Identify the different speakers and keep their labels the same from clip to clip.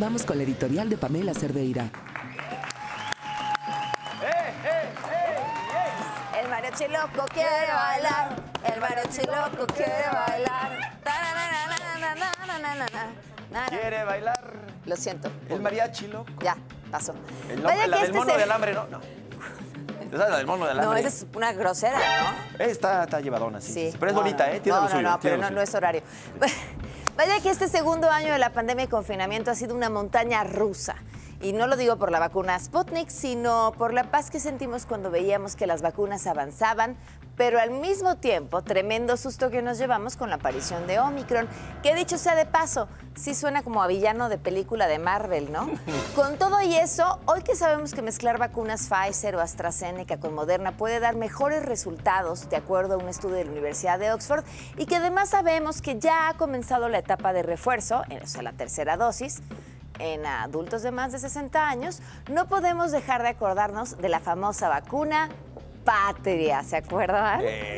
Speaker 1: Vamos con la editorial de Pamela Cerdeira.
Speaker 2: El mariachi loco quiere bailar, el mariachi loco quiere bailar.
Speaker 3: ¿Quiere bailar?
Speaker 2: Lo siento.
Speaker 3: El mariachi loco.
Speaker 2: Ya, pasó.
Speaker 3: La del mono de alambre, ¿no? ¿Sabes la del mono de alambre?
Speaker 2: No, esa es una grosera, ¿no?
Speaker 3: Está llevadona, sí.
Speaker 2: Sí.
Speaker 3: Pero es bonita, ¿eh? Tiene lo suyo.
Speaker 2: No, pero no es horario. Vaya que este segundo año de la pandemia y confinamiento ha sido una montaña rusa. Y no lo digo por la vacuna Sputnik, sino por la paz que sentimos cuando veíamos que las vacunas avanzaban, pero al mismo tiempo, tremendo susto que nos llevamos con la aparición de Omicron, que dicho sea de paso, sí suena como a villano de película de Marvel, ¿no? Con todo y eso, hoy que sabemos que mezclar vacunas Pfizer o AstraZeneca con Moderna puede dar mejores resultados, de acuerdo a un estudio de la Universidad de Oxford, y que además sabemos que ya ha comenzado la etapa de refuerzo, o sea, la tercera dosis, en adultos de más de 60 años, no podemos dejar de acordarnos de la famosa vacuna Patria, ¿se acuerdan?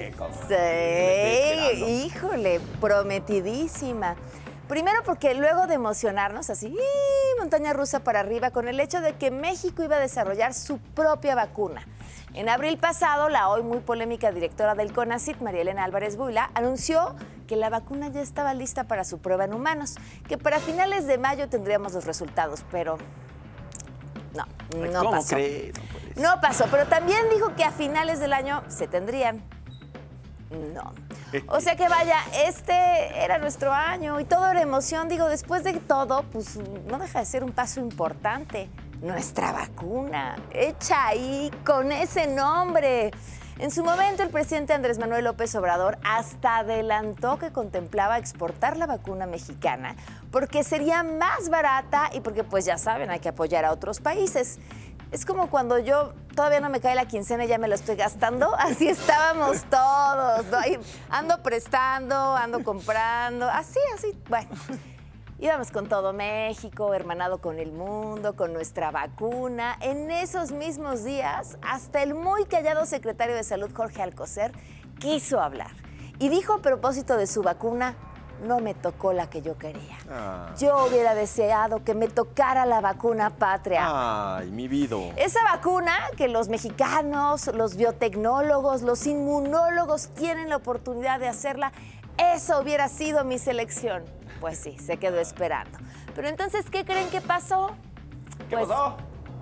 Speaker 2: Sí, híjole, prometidísima. Primero porque luego de emocionarnos así, montaña rusa para arriba, con el hecho de que México iba a desarrollar su propia vacuna. En abril pasado, la hoy muy polémica directora del CONACYT, María Elena Álvarez Buila, anunció que la vacuna ya estaba lista para su prueba en humanos, que para finales de mayo tendríamos los resultados, pero no
Speaker 3: ¿Cómo
Speaker 2: pasó.
Speaker 3: crees?
Speaker 2: No pasó, pero también dijo que a finales del año se tendrían. No. O sea que vaya, este era nuestro año y todo era emoción. Digo, después de todo, pues no deja de ser un paso importante. Nuestra vacuna, hecha ahí, con ese nombre. En su momento, el presidente Andrés Manuel López Obrador hasta adelantó que contemplaba exportar la vacuna mexicana porque sería más barata y porque, pues ya saben, hay que apoyar a otros países. Es como cuando yo todavía no me cae la quincena y ya me lo estoy gastando. Así estábamos todos, ¿no? Ahí ando prestando, ando comprando, así. Bueno, íbamos con todo México, hermanado con el mundo, con nuestra vacuna. En esos mismos días, hasta el muy callado secretario de Salud, Jorge Alcocer, quiso hablar. Y dijo a propósito de su vacuna: no me tocó la que yo quería. Yo hubiera deseado que me tocara la vacuna Patria.
Speaker 3: Ay, mi vida.
Speaker 2: Esa vacuna que los mexicanos, los biotecnólogos, los inmunólogos tienen la oportunidad de hacerla, esa hubiera sido mi selección. Pues sí, se quedó esperando. Pero entonces, ¿qué creen que pasó?
Speaker 3: ¿Qué pasó?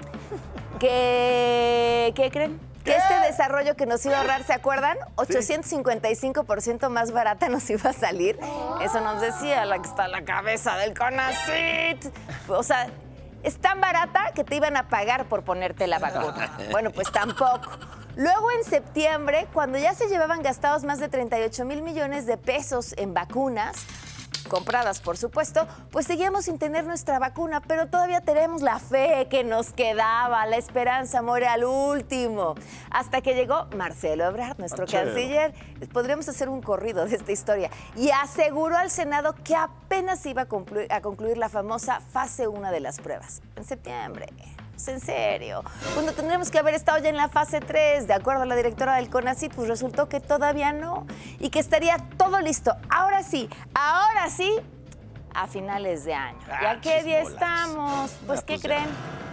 Speaker 2: ¿Qué creen? Que este desarrollo que nos iba a ahorrar, ¿se acuerdan? 855% más barata nos iba a salir. Eso nos decía la que está a la cabeza del CONACYT. O sea, es tan barata que te iban a pagar por ponerte la vacuna. Bueno, pues tampoco. Luego en septiembre, cuando ya se llevaban gastados más de 38 mil millones de pesos en vacunas, compradas por supuesto, pues seguíamos sin tener nuestra vacuna, pero todavía tenemos la fe que nos quedaba, la esperanza muere al último. Hasta que llegó Marcelo Ebrard, nuestro canciller. Podríamos hacer un corrido de esta historia. Y aseguró al Senado que apenas iba a concluir la famosa fase 1 de las pruebas. En septiembre. En serio, cuando tendríamos que haber estado ya en la fase 3, de acuerdo a la directora del CONACYT, pues resultó que todavía no, y que estaría todo listo. Ahora sí, a finales de año. ¿Y a qué día estamos? Pues, ¿qué creen?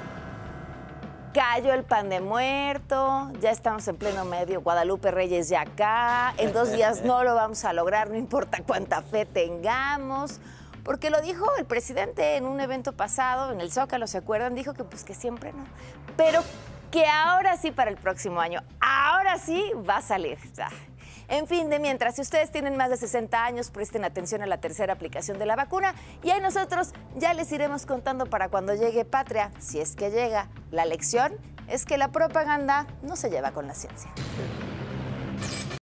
Speaker 2: Cayó el pan de muerto, ya estamos en pleno medio, Guadalupe Reyes ya acá, en 2 días no lo vamos a lograr, no importa cuánta fe tengamos. Porque lo dijo el presidente en un evento pasado, en el Zócalo, ¿se acuerdan? Dijo que pues que siempre no. Pero que ahora sí para el próximo año, ahora sí va a salir. En fin, de mientras, si ustedes tienen más de 60 años, presten atención a la tercera aplicación de la vacuna y ahí nosotros ya les iremos contando para cuando llegue Patria, si es que llega. La lección es que la propaganda no se lleva con la ciencia.